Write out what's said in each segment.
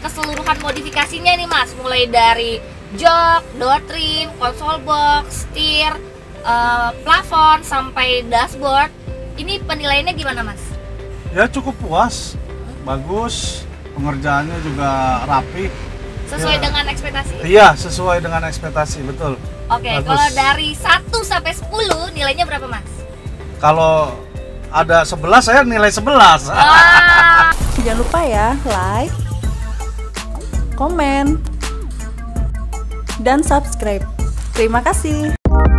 keseluruhan modifikasinya nih Mas, mulai dari jok, door trim, console box, setir, plafon sampai dashboard. Ini penilaiannya gimana Mas? Ya cukup puas, bagus, pengerjaannya juga rapi. Sesuai Ya. dengan ekspektasi? Iya, sesuai dengan ekspektasi, betul. Oke, Bagus. kalau dari 1 sampai 10 nilainya berapa Mas? Kalau ada 11, saya nilai 11. Wah. Jangan lupa ya, like, komen, dan subscribe. Terima kasih.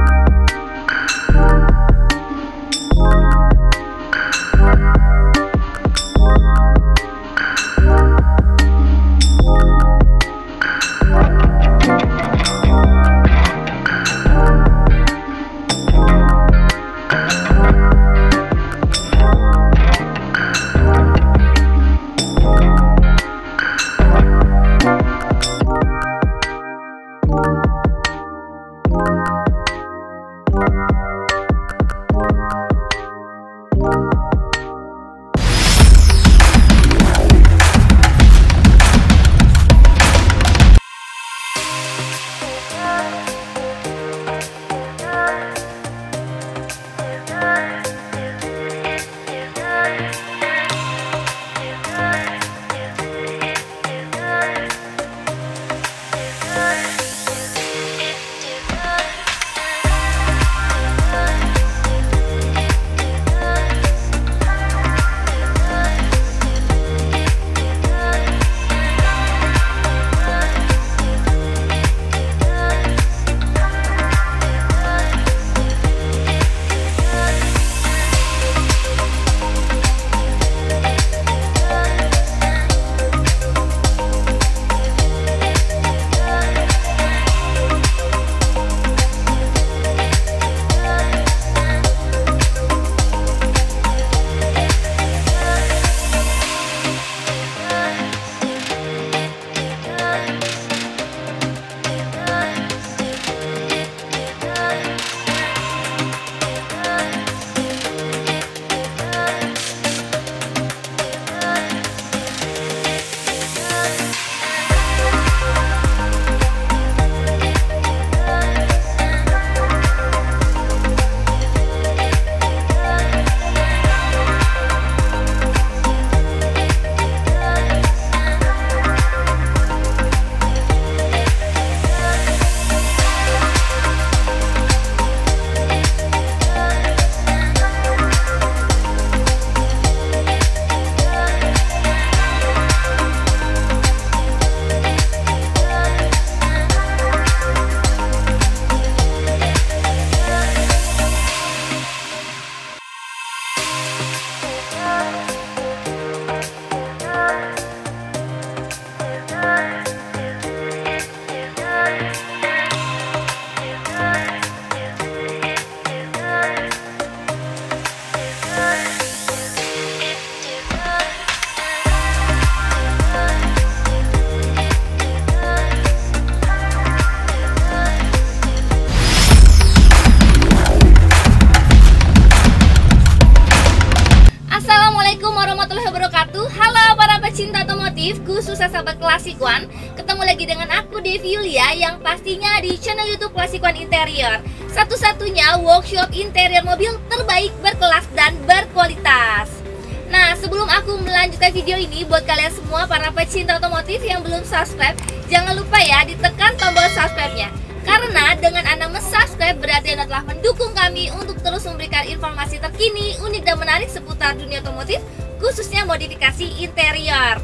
pecinta otomotif, khususnya sahabat Classic One. Ketemu lagi dengan aku Devi Yulia yang pastinya di channel YouTube Classic One Interior, satu-satunya workshop interior mobil terbaik, berkelas dan berkualitas. Nah, sebelum aku melanjutkan video ini, buat kalian semua para pecinta otomotif yang belum subscribe, jangan lupa ya ditekan tombol subscribe-nya. Karena dengan Anda subscribe berarti Anda telah mendukung kami untuk terus memberikan informasi terkini, unik dan menarik seputar dunia otomotif, khususnya modifikasi interior.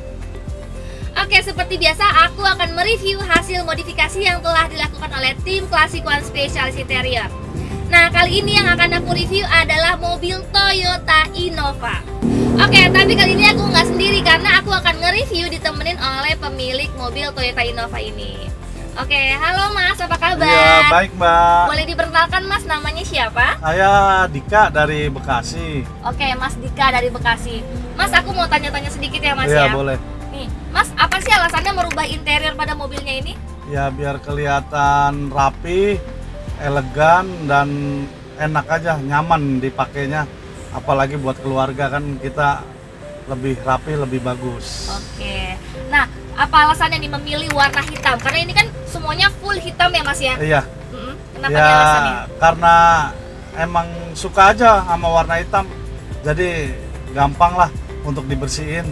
Oke, seperti biasa aku akan mereview hasil modifikasi yang telah dilakukan oleh tim Classic One Specialist Interior. Nah, kali ini yang akan aku review adalah mobil Toyota Innova. Oke, tapi kali ini aku nggak sendiri karena aku akan nge-review ditemenin oleh pemilik mobil Toyota Innova ini. Oke, halo Mas, apa kabar? Iya, baik Mbak. Boleh diperkenalkan Mas, namanya siapa? Saya Dika dari Bekasi. Oke, Mas Dika dari Bekasi. Mas, aku mau tanya-tanya sedikit ya Mas Iya, ya. boleh. Nih, Mas, apa sih alasannya merubah interior pada mobilnya ini? Ya biar kelihatan rapi, elegan dan enak aja, nyaman dipakainya. Apalagi buat keluarga kan kita lebih rapi, lebih bagus. Oke. Nah, Apa alasannya nih memilih warna hitam? Karena ini kan semuanya full hitam ya Mas ya? Iya. Kenapa Ya, nih alasannya? karena emang suka aja sama warna hitam. Jadi gampang lah untuk dibersihin.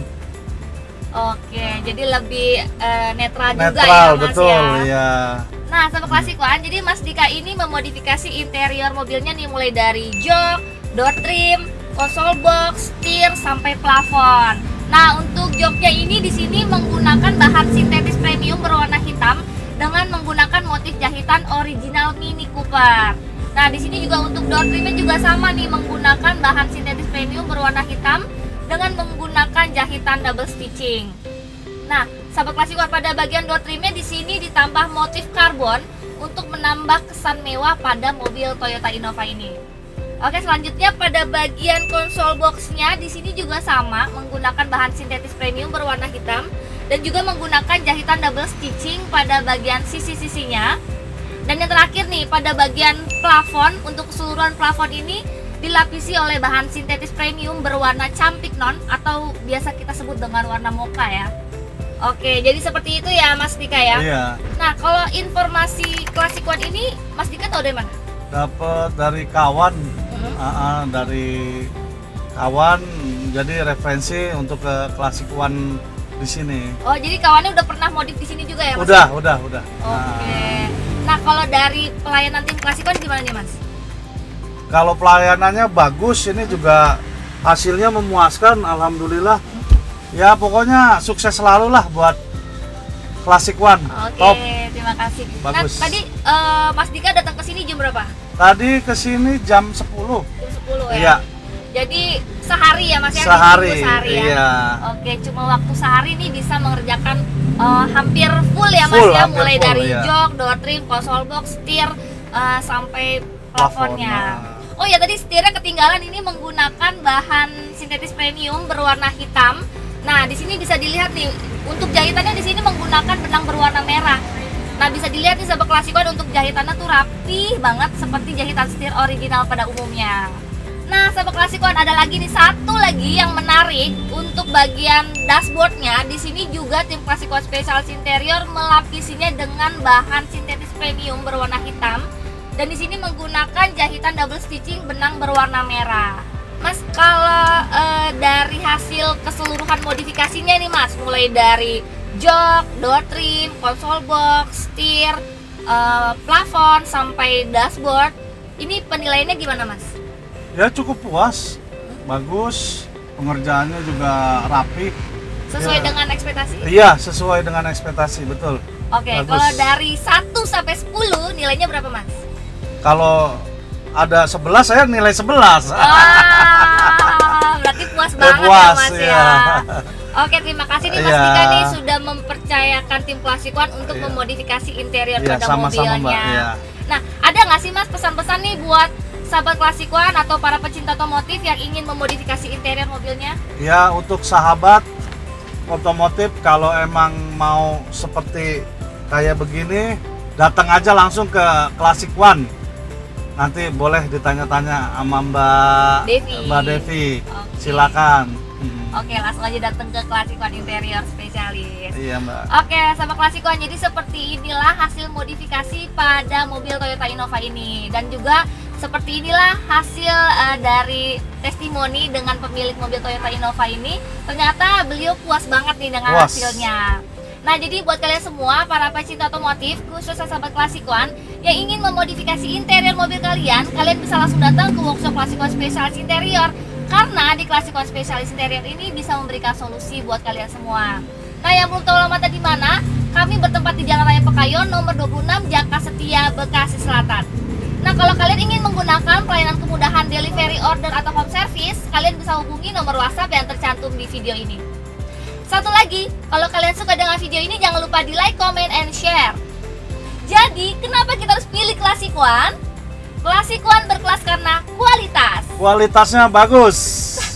Oke, jadi lebih netral juga Netral, ya Mas betul, ya? ya. Nah, Sahabat Klasik One, jadi Mas Dika ini memodifikasi interior mobilnya nih mulai dari jok, door trim, konsol box, setir sampai plafon. Nah, untuk joknya ini di sini menggunakan bahan sintetis premium berwarna hitam dengan menggunakan motif jahitan original Mini Cooper. Nah, di sini juga untuk door trimnya juga sama nih, menggunakan bahan sintetis premium berwarna hitam dengan menggunakan jahitan double stitching. Nah, Sahabat Klasik One, pada bagian door trimnya di sini ditambah motif karbon untuk menambah kesan mewah pada mobil Toyota Innova ini. Oke, selanjutnya pada bagian konsol boxnya di sini juga sama, menggunakan bahan sintetis premium berwarna hitam dan juga menggunakan jahitan double stitching pada bagian sisi-sisinya. Dan yang terakhir nih, pada bagian plafon, untuk keseluruhan plafon ini dilapisi oleh bahan sintetis premium berwarna campignon atau biasa kita sebut dengan warna mocha ya. Oke, jadi seperti itu ya Mas Dika ya. Iya. Nah, kalau informasi Klasik One ini Mas Dika tahu dari mana? Dapat dari kawan, dari kawan. Jadi referensi untuk ke Klasik One di sini. Oh, jadi kawannya udah pernah modif di sini juga ya Mas? Udah. Oke. Nah, kalau dari pelayanan tim Klasik One gimana nih Mas? Kalau pelayanannya bagus, ini juga hasilnya memuaskan, alhamdulillah. Ya pokoknya sukses selalu lah buat Klasik One. Oke, Top. terima kasih. Bagus. Nah, tadi Mas Dika datang ke sini jam berapa? Tadi kesini jam 10. Jam 10 ya? Iya. Jadi sehari ya Mas ya? Sehari, Minggu sehari ya? iya. Oke, cuma waktu sehari nih bisa mengerjakan hampir full ya Mas Full, ya? hampir Mulai full, dari iya. jok, door trim, konsol box, setir, sampai plafonnya. Plafon, Oh ya, tadi setirnya ketinggalan, ini menggunakan bahan sintetis premium berwarna hitam. Nah, di sini bisa dilihat nih, untuk jahitannya di sini menggunakan benang berwarna merah. Nah, bisa dilihat nih Sahabat Klasik One, untuk jahitannya tuh rapi banget seperti jahitan setir original pada umumnya. Nah, Sahabat Klasik One, ada lagi nih satu lagi yang menarik untuk bagian dashboardnya. Di sini juga tim Klasik One Specialist Interior melapisinya dengan bahan sintetis premium berwarna hitam. Dan di sini menggunakan jahitan double stitching benang berwarna merah. Mas, kalau dari hasil keseluruhan modifikasinya nih Mas, mulai dari jok, door trim, konsol box, setir, plafon sampai dashboard, ini penilaiannya gimana Mas? Ya cukup puas, bagus, pengerjaannya juga rapi. Sesuai Ya. dengan ekspektasi? Iya, sesuai dengan ekspektasi, betul. Oke, Bagus. kalau dari 1 sampai 10 nilainya berapa Mas? Kalau ada 11, saya nilai 11. Wah, berarti puas banget Puas, ya Mas ya. iya. Oke, terima kasih nih Mas Iya. Dika nih sudah mempercayakan tim Klasik One untuk Iya. memodifikasi interior Iya, pada sama-sama, mobilnya. Mbak, iya. Nah, ada nggak sih Mas pesan-pesan nih buat sahabat Klasik One atau para pecinta otomotif yang ingin memodifikasi interior mobilnya? Ya, untuk sahabat otomotif, kalau emang mau seperti kayak begini, datang aja langsung ke Klasik One. Nanti boleh ditanya-tanya sama Mbak Devi. Oke. Silakan. Oke, langsung aja datang ke Klasik One Interior Spesialis. Iya, Mbak. Oke, sahabat Klasik One, jadi seperti inilah hasil modifikasi pada mobil Toyota Innova ini. Dan juga seperti inilah hasil dari testimoni dengan pemilik mobil Toyota Innova ini. Ternyata beliau puas banget nih dengan Puas. hasilnya. Nah, jadi buat kalian semua, para pecinta otomotif, khususnya sahabat Klasik One yang ingin memodifikasi interior mobil kalian, kalian bisa langsung datang ke workshop Klasik One Specialist Interior. Karena di Klasik One Specialist Interior ini bisa memberikan solusi buat kalian semua. Nah, yang belum tahu alamatnya di mana, kami bertempat di Jalan Raya Pekayon nomor 26 Jaka Setia, Bekasi Selatan. Nah, kalau kalian ingin menggunakan pelayanan kemudahan delivery order atau home service, kalian bisa hubungi nomor WhatsApp yang tercantum di video ini. Satu lagi, kalau kalian suka dengan video ini, jangan lupa di like, comment, and share. Jadi, kenapa kita harus pilih Klasik One? Klasik One berkelas karena kualitas. Kualitasnya bagus.